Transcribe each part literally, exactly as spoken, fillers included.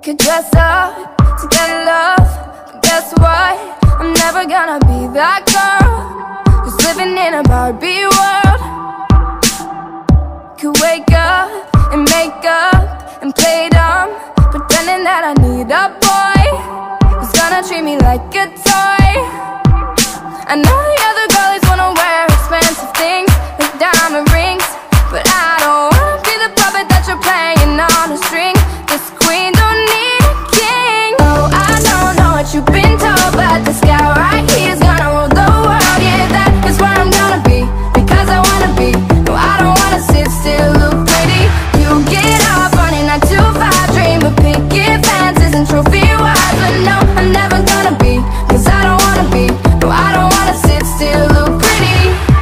Could dress up to get love, but guess what? I'm never gonna be that girl who's living in a Barbie world. Could wake up and make up and play dumb, pretending that I need a boy who's gonna treat me like a toy. I know the other girlies wanna wear expensive things like diamond rings, but I don't wanna be the puppet that you're playing on a string. This queen don't need a king. Oh, I don't know what you've been told, but this guy right here's gonna rule the world. Yeah, that is where I'm gonna be, because I wanna be. No, I don't wanna sit still, look pretty. You get off on a nine to five dream, but picket fences and trophy wives. But no, I'm never gonna be, cause I don't wanna be. No, I don't wanna sit still, look pretty.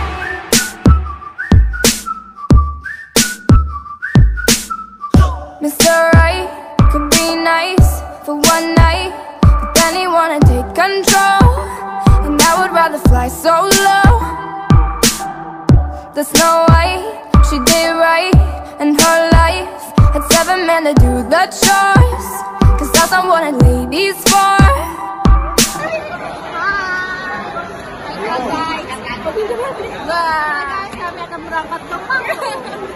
Mister Right could be nice for one night, but then he wanna take control, and I would rather fly solo. The Snow White, she did right in her life, had seven men to do the chores, cause that's not what a lady's for. Guys, kami akan berangkat ke Malang.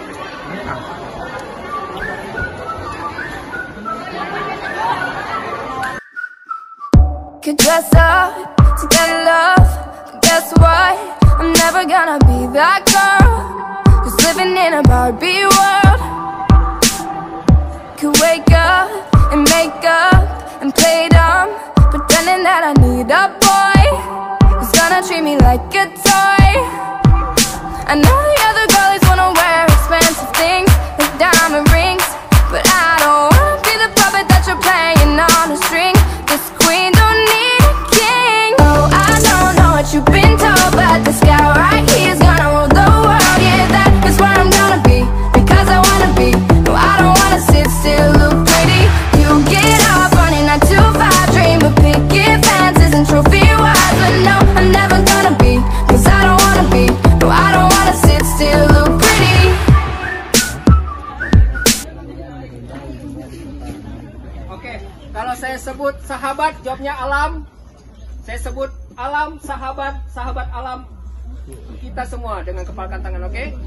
Could dress up to get love, but guess what? I'm never gonna be that girl who's living in a Barbie world. Could wake up and make up and play dumb, pretending that I need a boy who's gonna treat me like a toy. I know the other girlies wanna wear expensive things like diamond rings, but I don't wanna be the puppet that you're playing on a string. This queen don't need a king. Oh, I don't know what you've been told, but this guy right here's gonna rule the world. Yeah, that is where I'm gonna be, because I wanna be. No, I don't wanna sit still, look pretty. You get off on a nine to five dream, but picket fences and trophy wives. But no, I'm never gonna be, cause I don't wanna be. No, I don't wanna sit still, look pretty. Oke, kalau saya sebut sahabat, jawabnya Alam. Saya sebut Alam, sahabat, sahabat Alam. Kita semua dengan kepalkan tangan, oke? Okay?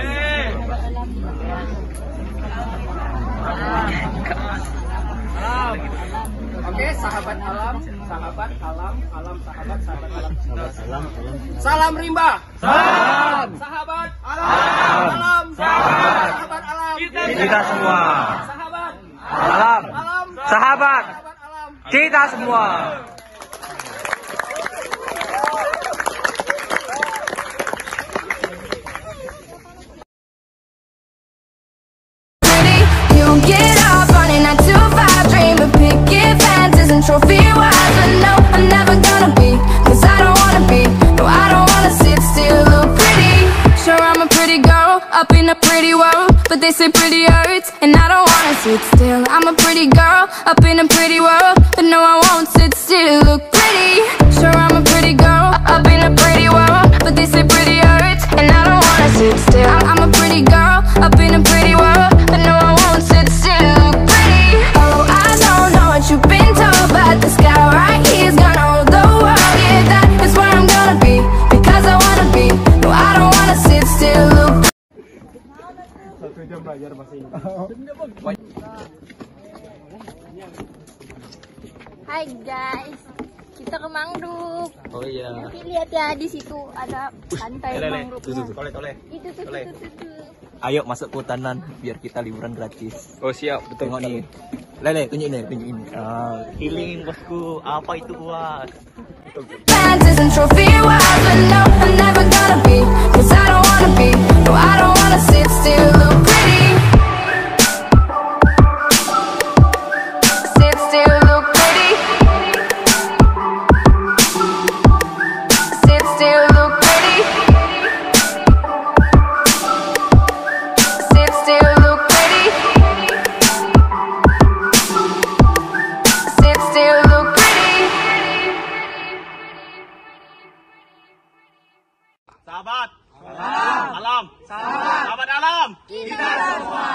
Alam. Oke, sahabat Alam, sahabat Alam, Alam, sahabat, sahabat Alam. Salam rimba. Salam. Sahabat Alam. Alam. Sahabat. Sahabat Alam. Kita semua. Sahabat Alam. Alam. Sahabat. Sahabat Alam. Kita semua. You get off on a nine to five dream, but picket fences and trophy wives. But no, I'm never gonna be, cause I don't wanna be. No, I don't wanna sit still, look pretty. Sure, I'm a pretty girl up in a pretty world, but they say pretty hurts, and I don't wanna sit still. I'm a pretty girl up in a pretty world, but no, I won't sit still, look pretty. Sure, I'm a pretty girl up in a pretty world, but they say pretty hurts, and I don't wanna sit still. I'm a pretty girl up in a pretty world, but no, I won't sit still, look pretty. Oh, I don't know what you've been told, but this guy right here's gonna rule the world. Yeah, that is where I'm gonna be, because I wanna be. No, I don't wanna sit still, look. Hai guys, kita ke Mangrove. Oh iya. Nanti lihat ya, di situ ada pantai mangrove. Tuh, tuh, toleh, toleh. Itu tuh, tuh, tuh, tuh. Ayo masuk ke hutanan biar kita liburan gratis. Oh siap, betul. Tengok nih. Lele, tunjuk nih, tunjuk ini. Ah, Healing bosku, apa itu buat? Fences and trophy wives, but no, I'm never gonna be, cause I don't wanna be. No, I don't wanna sit still, look pretty. Sit still, look pretty. Sit still, look pretty. Sit still, look pretty. Sit still, look pretty. Sahabat. Alam. Sahabat. Sahabat Alam. Kita semua.